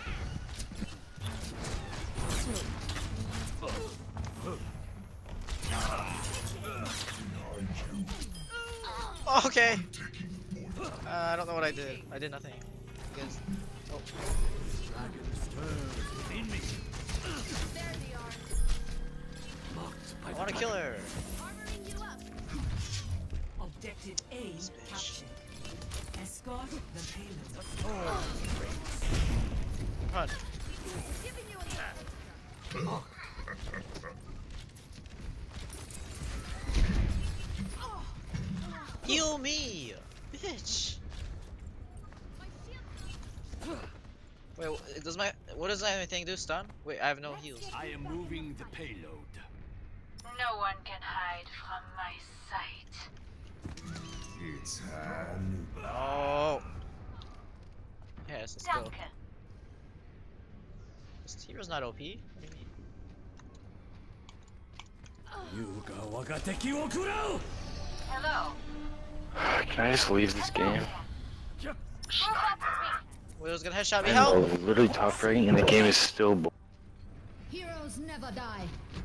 Okay. I don't know what I did. I did nothing. I guess. Oh. There they are. I want to kill her. Armoring you up. Objective A captured. Escort the payload. Run. Giving you a Heal me, bitch. Wait, does what does that thing do? Stun? Wait, I have no heals. I am moving the payload. No one can hide from my sight. It's hand. Oh. Yes, let's go. Duncan. This hero's not OP. What do you mean? Yuga wagateki wo kurau! Hello. Can I just leave this game? Wait, I was gonna headshot me. I'm Help! literally top ranking and the game is still. Heroes never die.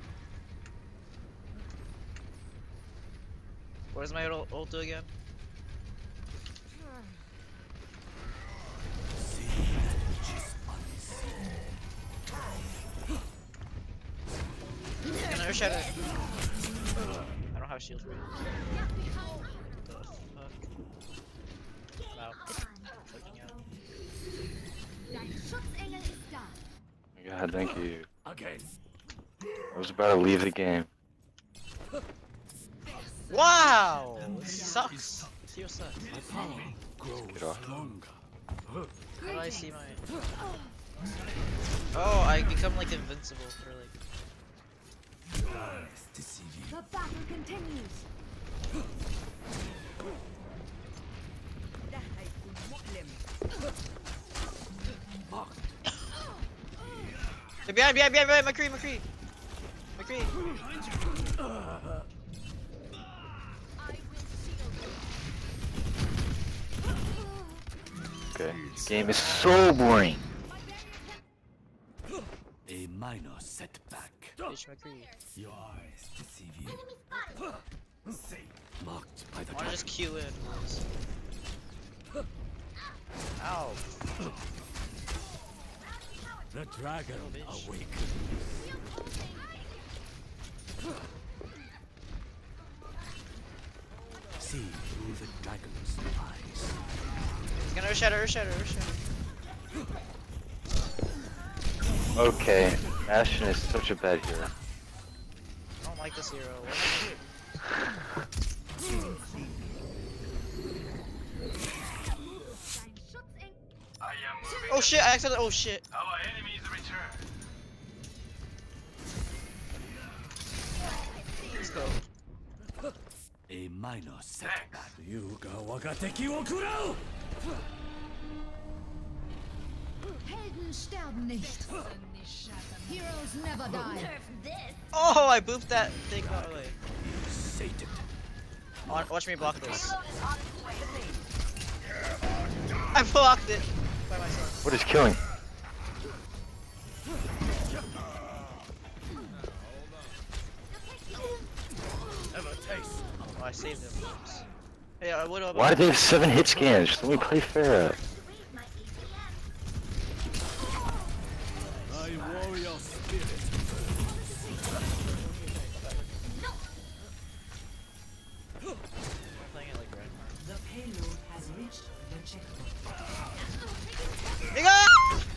Where's my ult do again? Can I shatter? I don't have shield for you. What the fuck? Wow. Looking out. God, thank you. Again. I was about to leave the game. Wow! It sucks. Tio sucks. Get off. How do I see my... Oh, I become like invincible for like... The battle continues. Behind, McCree! Okay, this game is so boring. A minor setback. Bitch, McCree. Your eyes deceive you. Safe. Marked by the I wanna just Q in. Ow. The dragon awakens. See through the dragon's eyes. He's gonna shatter. Okay, Ashen is such a bad hero. I don't like this hero. Oh shit, I accidentally. Oh shit. Our enemies return. Let's go. A minor setback. Yuga wagateki wo kurau. Helden sterben nicht. Heroes never die. Oh, I booped that thing out of the way. Sated. Watch me block this. I blocked it by myself. What is killing? Oh, I saved him. Hey, I would have. Why do they have 7 hit scans? Just let me play Pharah. My warrior spirit. Playing it like red. The payload has reached the checkpoint. Nigga!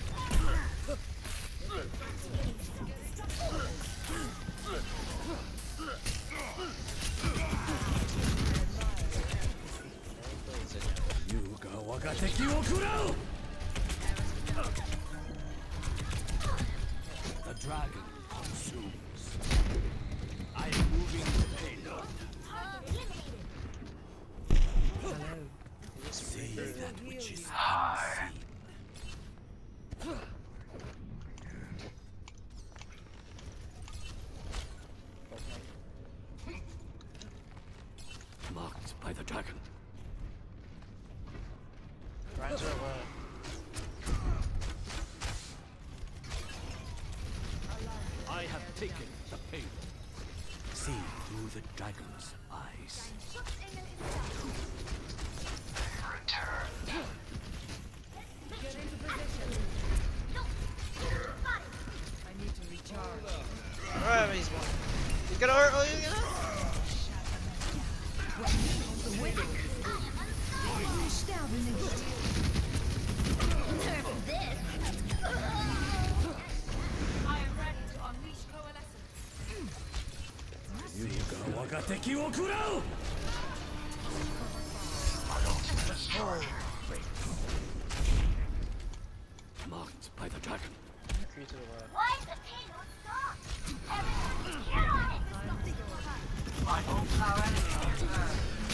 Yuga wagateki wo kurau. The dragon consumes. I am moving the payload. See that which is unseen. Marked by the dragon. Ryan's are low. I have taken the payload. See through the dragon's eyes. Return. Get into position. I need to recharge. Alright, he's one. He's gonna hurt. Oh, he's gonna hurt. Sterben nicht. I am ready to unleash coalescence. Yuga wagateki wo kurau. Marked by the dragon. Why is the payload stopped? Everyone, get on it! I hope our enemy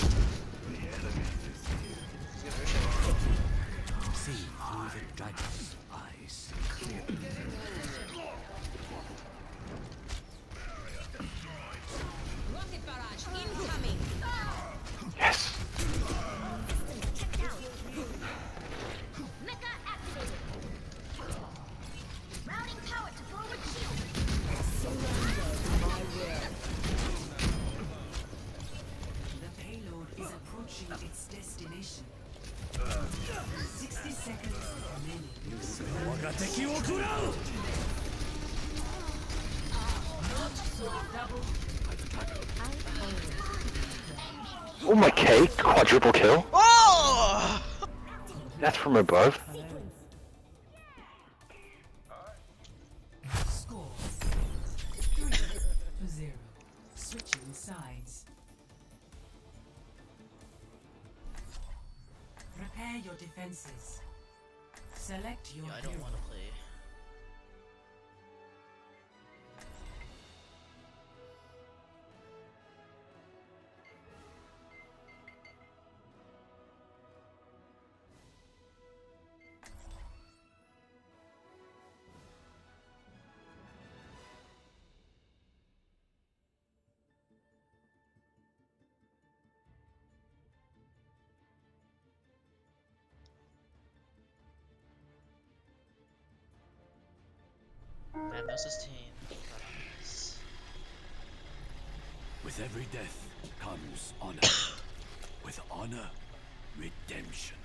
see through the dragon's eyes. Rocket barrage incoming. Yes. Mecha activated. Routing power to forward shield. Oh my cake! Quadruple kill? Oh! That's from above? Score 3-0. Switching sides. Prepare your defenses. Select your I don't want to play. Man, no sustain. With every death comes honor. With honor, redemption.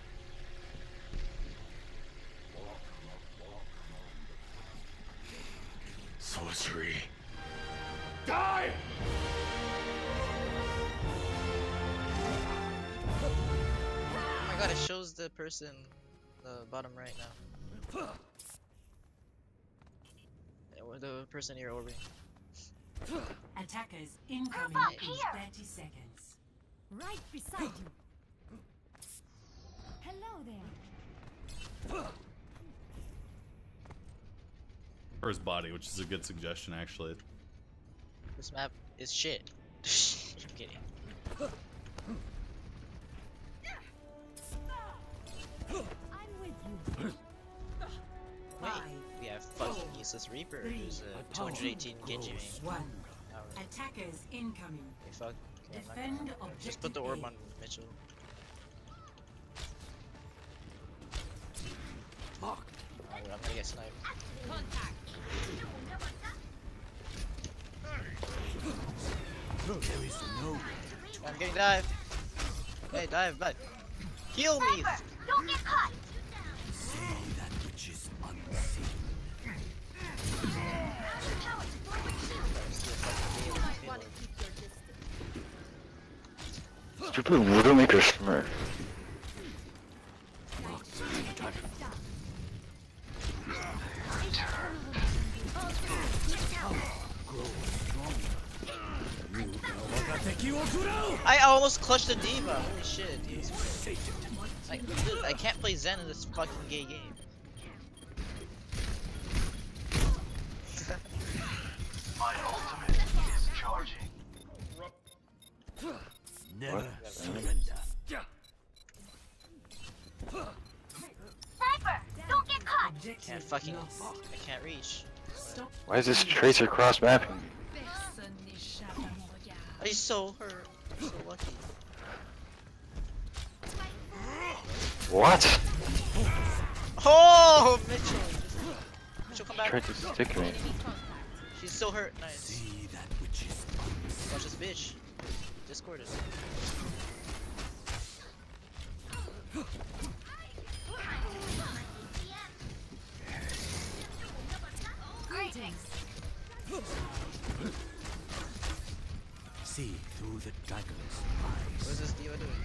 Sorcery. Die! Oh my god, it shows the person, the bottom right now. The person here orbiting. Attackers incoming in 30 seconds. Right beside you. Hello there. First body, which is a good suggestion, actually. This map is shit. I'm kidding. I'm with you. Wait, we have fucking useless Reaper who's a 218 Genji main. Attackers incoming. Okay, fuck. Okay, Defend just put the orb on Mitchell. I'm gonna get sniped. There is no I'm getting dive. Hey, dive, bud. Heal me! Don't get caught! say that which is unseen. Stupid Widowmaker Smurf. I almost clutched the D.Va. Holy shit, dude. Like, dude, I can't play Zen in this fucking gay game. My ultimate is charging. Never surrender. Sniper! Don't get caught! Can't fucking. I can't reach. Why is this Tracer cross mapping? I'm so hurt. I'm so lucky. What? Oh, Mitchell! Mitchell, come back. Tried to stick me. She's so hurt. Nice. Watch this bitch. Discorded. Greetings. See through the dragon's eyes. What is this D.Va doing?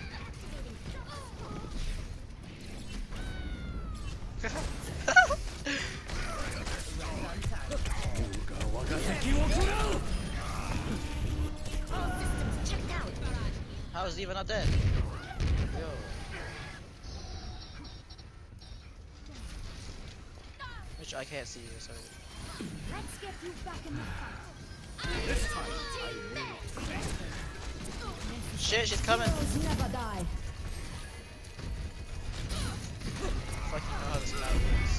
How is D.Va not dead? Yo. Which I can't see you, sorry. Let's get you back in the fight. This time I will. Shit, she's coming! Never die. Fucking know how this map works.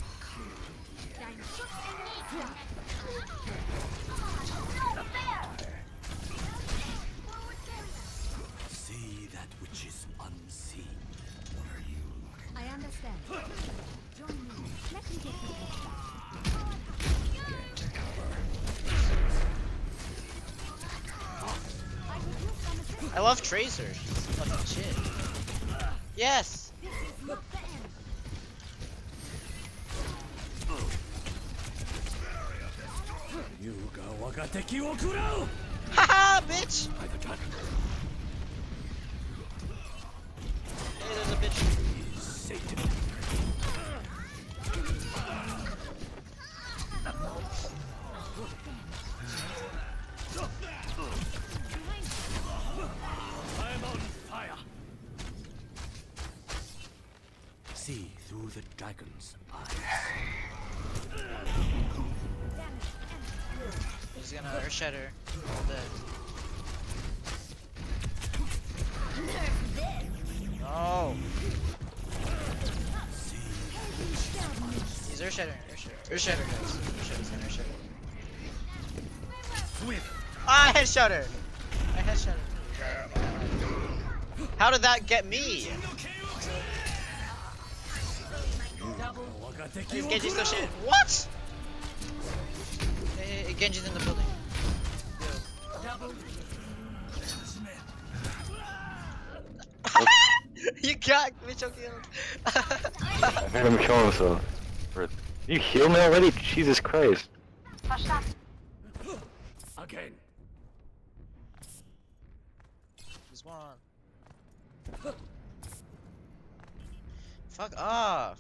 See that which is unseen. I understand. Join me. Let me get you back. I love Tracer. She's fucking shit. Yes! This is not the end. Haha, bitch! Hey, there's a bitch. I'm on fire. See through the dragon's eyes. He's gonna Earth Shatter all dead. No! He's Earth Shattering, Earth Shatter guys. Earth Shatter. Ah, I headshot her! I headshot her. How did that get me? Is Genji still shit? What? Hey, Genji's in the building. You got Mitchell killed. I heard him kill himself. You heal me already? Jesus Christ. Again. There's one. Fuck off.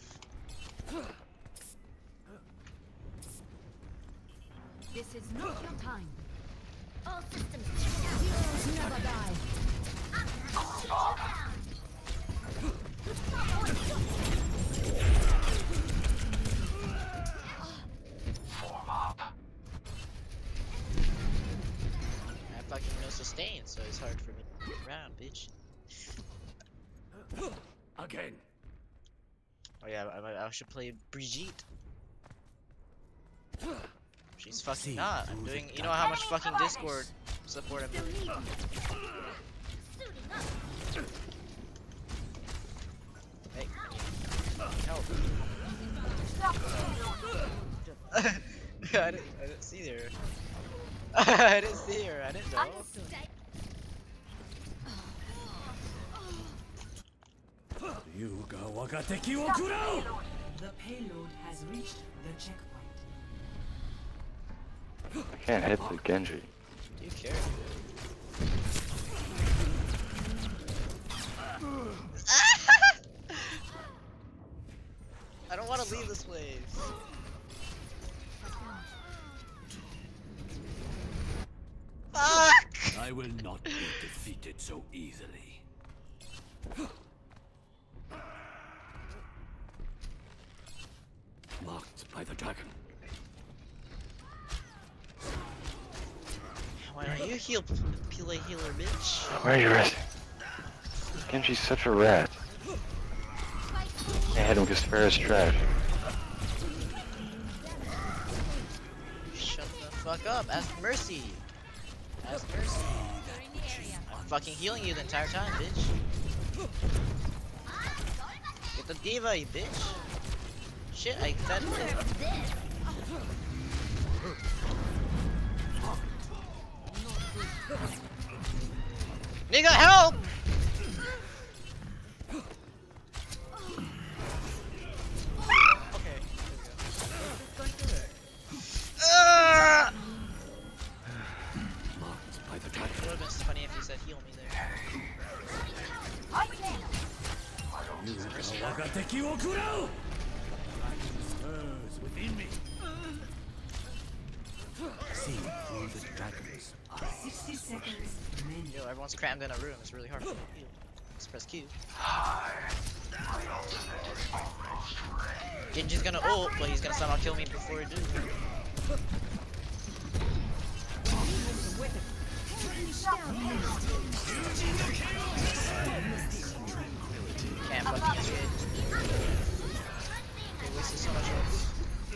This is not your time. All systems heroes never die. Form up. I fucking no sustain, so it's hard for me to move around, bitch. Again. Oh yeah, I should play Brigitte. She's fucking not. I'm doing. You know how much fucking Discord support I'm doing. Hey, help! I didn't see her. I didn't see her. I didn't know. The payload has reached the checkpoint. I can't hit the Genji. Do you care? I don't want to leave this place. Fuck! I will not be defeated so easily. Marked by the dragon. Why don't you heal, Pele healer, bitch? Where are you resting? Genji's such a rat. I hit him because Pharah's trash. Shut the fuck up. Ask Mercy. Ask Mercy. I'm fucking healing you the entire time, bitch. Get the diva, you bitch. Shit, I fed it. Nigga, help! Okay. It would have been funny if you said heal me there. Within me. See through the dragon's eyes. 60 seconds. Yo, everyone's crammed in a room. It's really hard for me to heal. Just press Q. Genji's gonna ult, but he's gonna somehow kill me before he do. Can't fucking escape. They wasted so much health.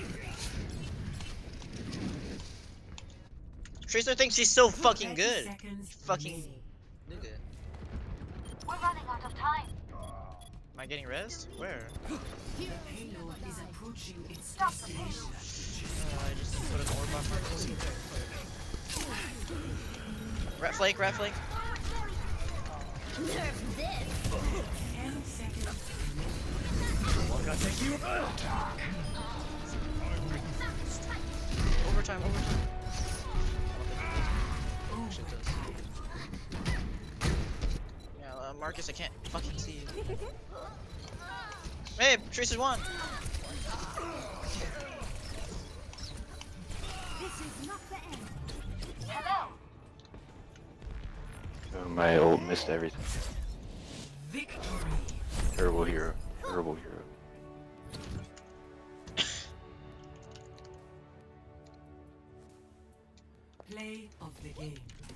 Tracer thinks she's so fucking good. Fucking nigga. We're running out of time. Am I getting rezzed? Where? The payload is approaching its Stop the destination. I just put an orb off my pussy. Rat flake, rat flake. Nerf this. 10 seconds. Overtime, overtime. shit does. Yeah, Marcus, I can't fucking see you. Hey, Tracer's won! This is not the end. Hello. Oh, my ult missed everything. Victory. Terrible hero. Terrible hero. Play of the game.